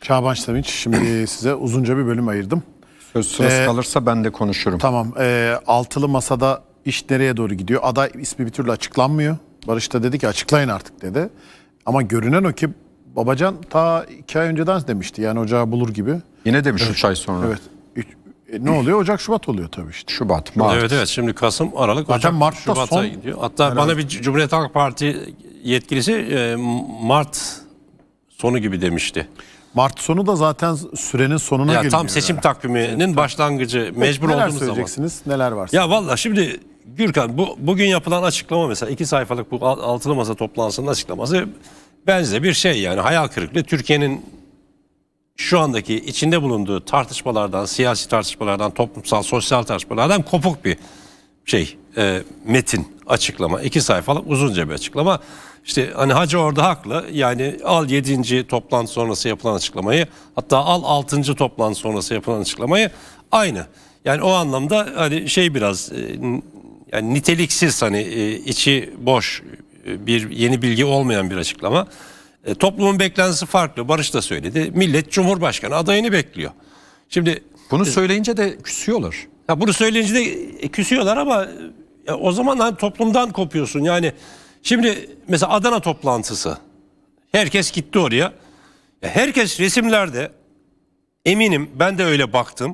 Çağban Sevinç, şimdi size uzunca bir bölüm ayırdım. Söz sırası kalırsa ben de konuşurum. Tamam. Altılı masada iş nereye doğru gidiyor? Aday ismi bir türlü açıklanmıyor. Barış da dedi ki açıklayın artık dedi. Ama görünen o ki Babacan ta 2 ay önceden demişti. Yani ocağı bulur gibi. Yine demiş 3 ay sonra. Evet. Ne oluyor? Ocak, Şubat oluyor tabii işte. Şubat, Mart. Evet. Şimdi Kasım, Aralık, Zaten Ocak, Mart'ta Şubat'a son gidiyor. Hatta herhalde. bana bir Cumhuriyet Halk Parti yetkilisi Mart sonu gibi demişti. Mart sonu da zaten sürenin sonuna geliyor. Tam seçim takviminin başlangıcı, mecbur neler olduğumuz söyleyeceksiniz? zaman. Neler varsa. Ya vallahi şimdi Gürkan, bugün yapılan açıklama mesela 2 sayfalık bu altılı masa toplantısının açıklaması bence bir şey, yani hayal kırıklığı. Türkiye'nin şu andaki içinde bulunduğu tartışmalardan, siyasi tartışmalardan, toplumsal, sosyal tartışmalardan kopuk bir metin, açıklama. 2 sayfalık uzunca bir açıklama. İşte hani Hacı orada haklı. Yani al 7. toplantı sonrası yapılan açıklamayı, hatta al 6. toplantı sonrası yapılan açıklamayı, aynı. Yani o anlamda hani biraz yani niteliksiz, hani içi boş, bir yeni bilgi olmayan bir açıklama. Toplumun beklentisi farklı. Barış da söyledi. Millet Cumhurbaşkanı adayını bekliyor. Şimdi bunu söyleyince de küsüyorlar. Bunu söyleyince de küsüyorlar ama o zaman hani toplumdan kopuyorsun. Yani şimdi mesela Adana toplantısı. Herkes gitti oraya. Herkes resimlerde, eminim ben de öyle baktım.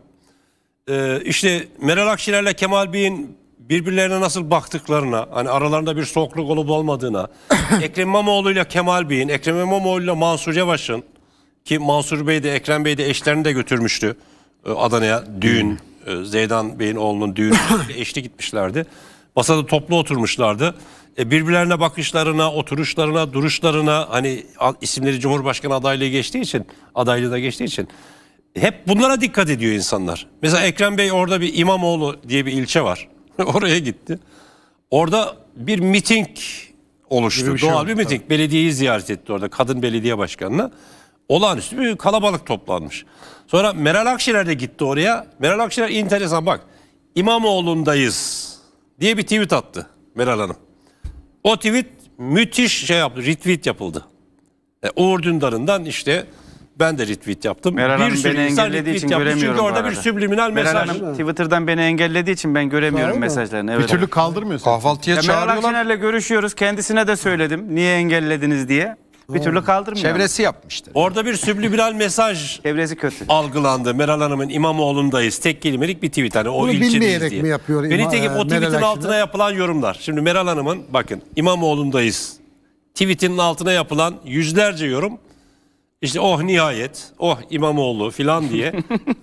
İşte Meral Akşener'le Kemal Bey'in birbirlerine nasıl baktıklarına, hani aralarında bir soğukluk olup olmadığına, Ekrem İmamoğlu ile Kemal Bey'in, Ekrem İmamoğlu ile Mansur Yavaş'ın, ki Mansur Bey de Ekrem Bey de eşlerini de götürmüştü Adana'ya, düğün, Zeydan Bey'in oğlunun düğünü eşli gitmişlerdi. Masada toplu oturmuşlardı. Birbirlerine bakışlarına, oturuşlarına, duruşlarına, hani isimleri Cumhurbaşkanı adaylığı geçtiği için, adaylığı da geçtiği için hep bunlara dikkat ediyor insanlar. Mesela Ekrem Bey orada bir İmamoğlu diye bir ilçe var. Oraya gitti. Orada bir miting oluştu. Doğal bir miting. Tabii. Belediyeyi ziyaret etti orada. Kadın belediye başkanına. Olağanüstü bir kalabalık toplanmış. Sonra Meral Akşener de gitti oraya. Meral Akşener enteresan, bak. İmamoğlu'ndayız diye bir tweet attı Meral Hanım. O tweet müthiş retweet yapıldı. Uğur Dündar'ından işte ben de retweet yaptım. Meral Hanım beni engellediği için göremiyorum. Çünkü orada bir subliminal mesaj. Meral Hanım Twitter'dan beni engellediği için ben göremiyorum mesajlarını. Evet. Bir türlü kaldırmıyorsun. Kahvaltıya çağırıyorlar. Meral Akşener'le görüşüyoruz. Kendisine de söyledim. Niye engellediniz diye. Bir türlü kaldırmıyor. Çevresi yapmıştır. Orada bir subliminal mesaj çevresi kötü algılandı. Meral Hanım'ın İmamoğlu'ndayız tek kelimelik bir tweet. Hani o bunu bilmeyerek diye. mi yapıyor? Nitekim o tweetin altına yapılan yorumlar. Şimdi Meral Hanım'ın, bakın, İmamoğlu'ndayız tweetinin altına yapılan yüzlerce yorum. İşte nihayet, İmamoğlu filan diye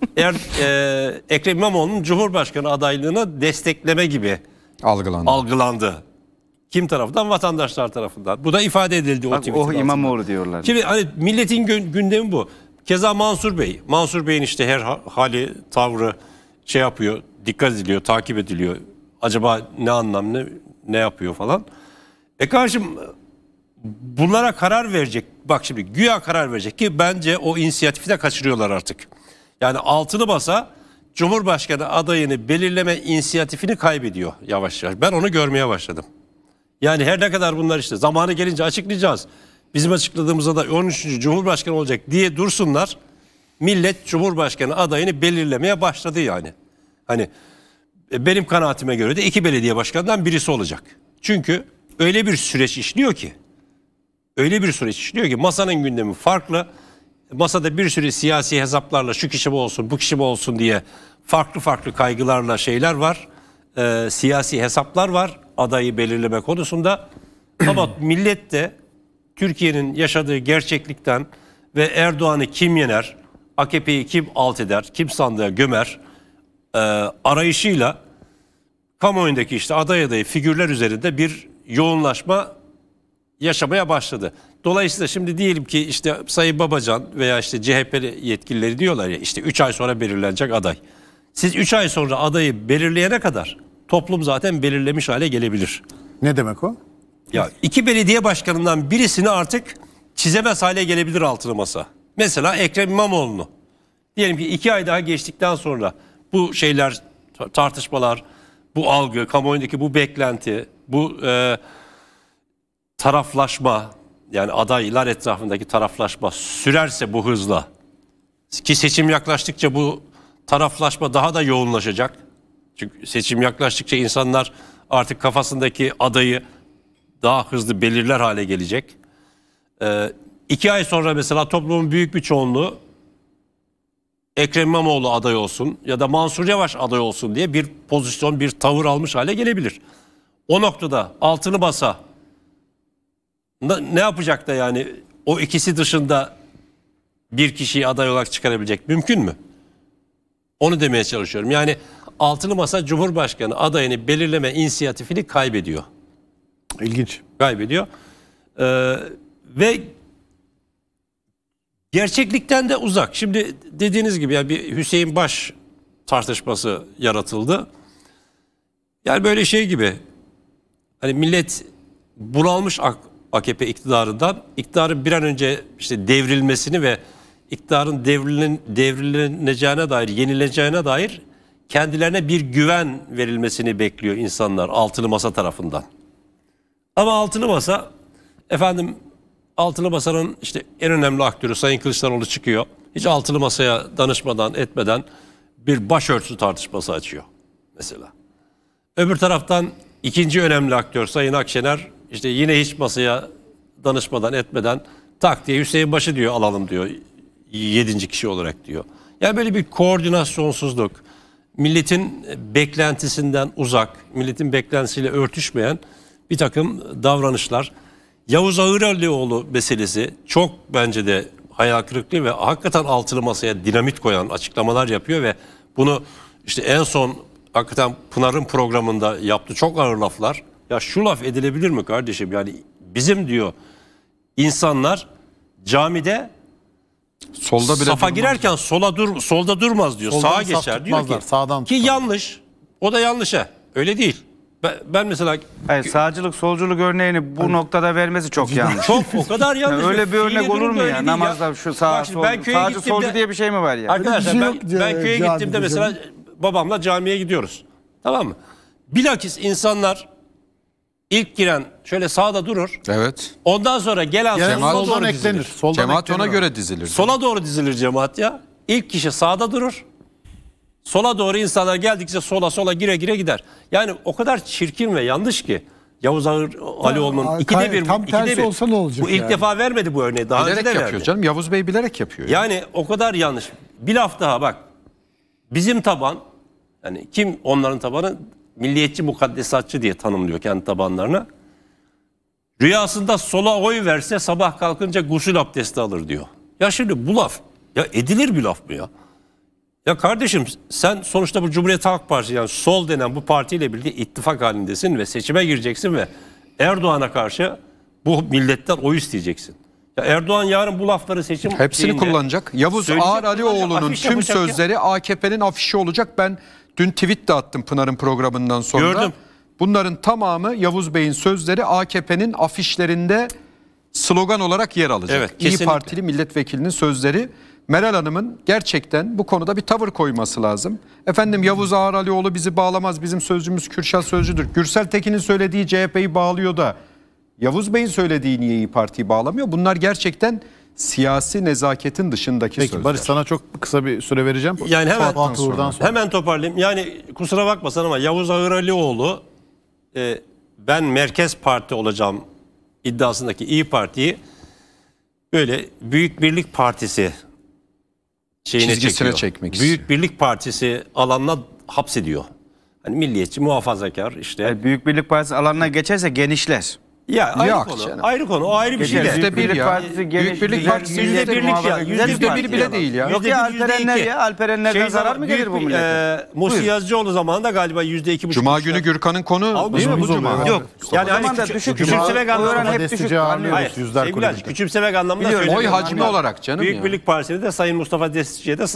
Ekrem İmamoğlu'nun Cumhurbaşkanı adaylığını destekleme gibi algılandı. Kim tarafından? Vatandaşlar tarafından. Bu da ifade edildi o tweetin altında. İmamoğlu diyorlar. Şimdi hani milletin gündemi bu. Keza Mansur Bey. Mansur Bey'in işte her hali, tavrı yapıyor, dikkat ediliyor, takip ediliyor. Acaba ne anlamda, ne yapıyor falan. Karşım bunlara karar verecek. Bak şimdi güya karar verecek ki bence o inisiyatifi de kaçırıyorlar artık. Yani altılı masa Cumhurbaşkanı adayını belirleme inisiyatifini kaybediyor yavaş yavaş. Ben onu görmeye başladım. Yani her ne kadar bunlar işte zamanı gelince açıklayacağız, bizim açıkladığımızda da 13. Cumhurbaşkanı olacak diye dursunlar, millet Cumhurbaşkanı adayını belirlemeye başladı yani. Hani benim kanaatime göre de 2 belediye başkanından birisi olacak. Çünkü öyle bir süreç işliyor ki, masanın gündemi farklı. Masada bir sürü siyasi hesaplarla şu kişi mi olsun, bu kişi mi olsun diye farklı kaygılarla şeyler var. Siyasi hesaplar var adayı belirleme konusunda. Ama millet de Türkiye'nin yaşadığı gerçeklikten ve Erdoğan'ı kim yener, AKP'yi kim alt eder, kim sandığa gömer arayışıyla kamuoyundaki işte aday figürler üzerinde bir yoğunlaşma yaşamaya başladı. Dolayısıyla şimdi diyelim ki işte Sayın Babacan veya işte CHP yetkilileri diyorlar ya, işte 3 ay sonra belirlenecek aday. Siz 3 ay sonra adayı belirleyene kadar toplum zaten belirlemiş hale gelebilir. Ne demek o? Ya 2 belediye başkanından birisini artık çizemez hale gelebilir altılı masa. Mesela Ekrem İmamoğlu'nu. Diyelim ki 2 ay daha geçtikten sonra bu şeyler, tartışmalar, bu algı, kamuoyundaki bu beklenti, bu taraflaşma, yani adaylar etrafındaki taraflaşma sürerse bu hızla, Ki seçim yaklaştıkça bu taraflaşma daha da yoğunlaşacak. Çünkü seçim yaklaştıkça insanlar artık kafasındaki adayı daha hızlı belirler hale gelecek. 2 ay sonra mesela toplumun büyük bir çoğunluğu Ekrem İmamoğlu aday olsun ya da Mansur Yavaş aday olsun diye bir pozisyon, bir tavır almış hale gelebilir. O noktada altılı masa ne yapacak da yani o ikisi dışında bir kişiyi aday olarak çıkarabilecek, mümkün mü? Onu demeye çalışıyorum. Yani altılı masa Cumhurbaşkanı adayını belirleme inisiyatifini kaybediyor. İlginç. Kaybediyor. Ve gerçeklikten de uzak. Şimdi dediğiniz gibi yani bir Hüseyin Baş tartışması yaratıldı. Yani böyle şey gibi, hani millet bunalmış AKP iktidarından, iktidarın bir an önce işte devrilmesini ve iktidarın devrileneceğine dair, yenileceğine dair kendilerine bir güven verilmesini bekliyor insanlar altılı masa tarafından. Ama altılı masa, efendim, altılı masanın işte en önemli aktörü Sayın Kılıçdaroğlu çıkıyor. Hiç altılı masaya danışmadan etmeden bir başörtüsü tartışması açıyor mesela. Öbür taraftan ikinci önemli aktör Sayın Akşener işte yine hiç masaya danışmadan etmeden tak diye Hüseyin Baş'ı diyor alalım diyor 7. kişi olarak diyor. Yani böyle bir koordinasyonsuzluk, milletin beklentisinden uzak, milletin beklentisiyle örtüşmeyen bir takım davranışlar. Yavuz Ağıralioğlu meselesi çok bence de hayal kırıklığı ve hakikaten altılı masaya dinamit koyan açıklamalar yapıyor ve bunu işte en son hakikaten Pınar'ın programında yaptı çok ağır laflar. Ya şu laf edilebilir mi kardeşim? Yani bizim diyor insanlar camide Solda bile safa durmaz. girerken solda durmaz diyor. Soldan Sağa saf geçer diyor tutmazlar, ki. sağdan Ki tutarlar. yanlış. O da yanlış he. Öyle değil. Ben mesela Hayır, sağcılık solculuk örneğini bu noktada vermesi çok yanlış. çok o kadar yanlış. Öyle bir örnek Fiili olur durumda mu öyle ya? değil Namazda şu sağ Bak şimdi sol, ben köye sağcı gittiğimde- solcu diye bir şey mi var ya? Arkadaşlar Öyle ben, bir şey yok ben köye camide gittiğimde canım. mesela babamla camiye gidiyoruz. Tamam mı? Bilakis insanlar ilk giren şöyle sağda durur. Evet. Ondan sonra gelen Yani sola soldan doğru eklenir. dizilir. Soldan Cemaat eklenir ona o. göre dizilir. Sola doğru dizilir cemaat ya. İlk kişi sağda durur. Sola doğru insanlar geldikçe sola gire gider. Yani o kadar çirkin ve yanlış ki Yavuz Alioğlu'nun ikide bir. tam tersi olsa ne olacak Bu ilk yani? defa vermedi bu örneği. Daha önce Bilerek de yapıyor verdi. canım. Yavuz Bey bilerek yapıyor. Yani o kadar yanlış. Bir laf daha bak. Bizim taban, yani kim onların tabanı? Milliyetçi mukaddesatçı diye tanımlıyor kendi tabanlarına. Rüyasında sola oy verse sabah kalkınca gusül abdesti alır diyor. Ya şimdi bu laf, ya edilir bir laf mı ya? Ya kardeşim sen sonuçta bu Cumhuriyet Halk Partisi, yani sol denen bu partiyle birlikte ittifak halindesin ve seçime gireceksin ve Erdoğan'a karşı bu milletten oy isteyeceksin. Ya Erdoğan yarın bu lafları seçim Hepsini şeyinde kullanacak. Yavuz söyleyecek, Ağaralioğlu'nun kullanacak, afiş tüm yapacak ya. sözleri AKP'nin afişi olacak. Ben dün tweet de attım Pınar'ın programından sonra. Gördüm. Bunların tamamı Yavuz Bey'in sözleri AKP'nin afişlerinde slogan olarak yer alacak. Evet, İyi kesinlikle. Partili milletvekilinin sözleri. Meral Hanım'ın gerçekten bu konuda bir tavır koyması lazım. Efendim Yavuz Ağaralioğlu bizi bağlamaz, bizim sözcümüz Kürşat Sözcü'dür. Gürsel Tekin'in söylediği CHP'yi bağlıyor da Yavuz Bey'in söylediği niye İyi Parti'yi bağlamıyor? Bunlar gerçekten siyasi nezaketin dışındaki Peki sözler. Barış, sana çok kısa bir süre vereceğim. Yani hemen Fuat Uğur'dan sonra. hemen toparlayayım. Yani kusura bakmasan ama Yavuz Ağıralioğlu ben Merkez Parti olacağım iddiasındaki İyi Parti'yi böyle Büyük Birlik Partisi Çizgisine çekiyor. çekmek istiyor. Büyük Birlik Partisi alanına hapsediyor. Hani milliyetçi, muhafazakar işte. Yani Büyük Birlik Partisi alanına geçerse genişler. Ya ayrı Yok konu. canım. Ayrı konu. O ayrı bir şey Geçer. de. Yüzde bir Birlik ya. Partisi geniş, Büyük Birlik güzel, Partisi milliyetçi, yüzde birlik ya, muhafazakar. yüzde Güzel bir bir parti bile ya. değil ya. Yok ya Alperenler ya. Alperenlerden zarar mı gelir bu millete? Musi Yazıcıoğlu zamanında galiba %2,5. Cuma günü Gürkan'ın konu Almış değil mi mı bu cuma? oluyor. Yok. Yani O zaman hani da düşük. küçümsemek Cuma- anlamında. Oran hep Destici düşük. ağırlıyoruz. Hayır, Yüzler sevgili kulübünde. küçümsemek anlamında Biliyorum. Oy söylemiyorum. hacmi olarak canım Büyük ya. Birlik Partisi'ne de Sayın Mustafa Destici'ye de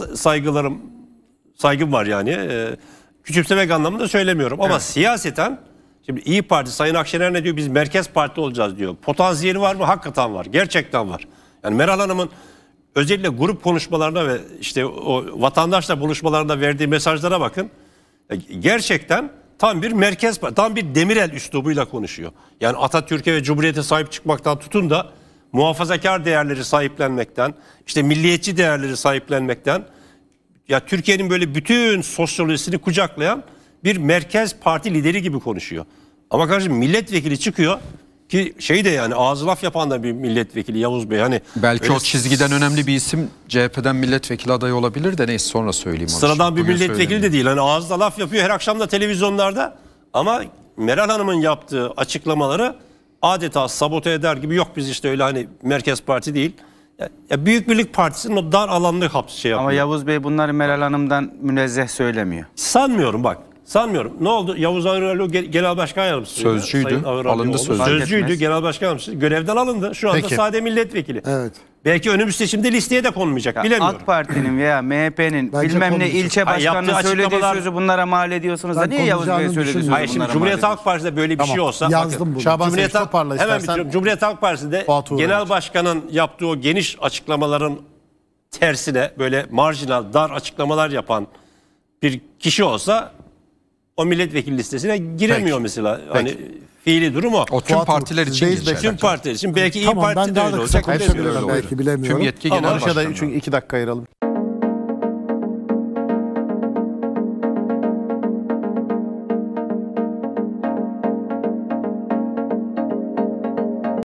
saygım var yani. Küçümsemek anlamında söylemiyorum. Ama siyaseten şimdi İyi Parti, Sayın Akşener ne diyor? Biz Merkez Parti olacağız diyor. Potansiyeli var mı? Hakikaten var. Gerçekten var. Yani Meral Hanım'ın özellikle grup konuşmalarına ve işte o vatandaşla buluşmalarında verdiği mesajlara bakın. Gerçekten tam bir tam bir Demirel üslubuyla konuşuyor. Yani Atatürk'e ve Cumhuriyet'e sahip çıkmaktan tutun da muhafazakar değerleri sahiplenmekten, işte milliyetçi değerleri sahiplenmekten, ya Türkiye'nin böyle bütün sosyolojisini kucaklayan bir merkez parti lideri gibi konuşuyor. Ama kardeşim milletvekili çıkıyor ki şey de yani ağzı laf yapan da bir milletvekili Yavuz Bey. Hani Belki öyle o çizgiden önemli bir isim CHP'den milletvekili adayı olabilir de neyse sonra söyleyeyim onu. sıradan bir Bugün milletvekili de söyleyeyim. değil. Hani ağızda laf yapıyor her akşam da televizyonlarda. Ama Meral Hanım'ın yaptığı açıklamaları adeta sabote eder gibi, yok biz işte öyle hani merkez parti değil. Ya Büyük Birlik Partisi'nin o dar alanını şey yapıyor. Ama Yavuz Bey bunları Meral Hanım'dan münezzeh söylemiyor. Sanmıyorum bak. Sanmıyorum. Ne oldu? Yavuz Ağıralioğlu genel başkan yardımcısı. Sözcüydü. Sayın Ağıralioğlu. Alındı sözcü. Sözcüydü. Fark etmez. Genel başkan yardımcısı. Görevden alındı. Şu anda Peki. sade milletvekili. Evet. Belki önümüz seçimde listeye de konmayacak. Ya Bilemiyorum. AK Parti'nin veya MHP'nin Bence bilmem ne konuşacak. ilçe Hayır, başkanının yaptığı söylediği açıklamalar- sözü bunlara mal ediyorsunuz da Ben niye Yavuz Bey konuşacağını söylediği sözü düşünmüyorum. Hayır şimdi bunlara mal Cumhuriyet ediyorsunuz? Halk Partisi'de böyle bir Tamam. şey olsa. Yazdım bakın, bunu. Şaban Cumhuriyet Sevinç Halk, toparla hemen istersen. bitiriyorum. Cumhuriyet Halk Partisi'de Fuat Uğur genel Öğrenci. başkanın yaptığı o geniş açıklamaların tersine böyle marjinal, dar açıklamalar yapan bir kişi olsa o milletvekili listesine giremiyor Peki. mesela. Hani fiili durum o. O tüm Fuat partiler Uğur, için sizdeyiz geçerli. Tüm partiler için belki İyi Tamam, ben Parti de daha öyle da kısa olacak. Hepsi konuşabilirim öyle belki, olur. bilemiyorum. Tüm yetki Ama genel Barış'a da başkanlığı. çünkü 2 dakika ayıralım.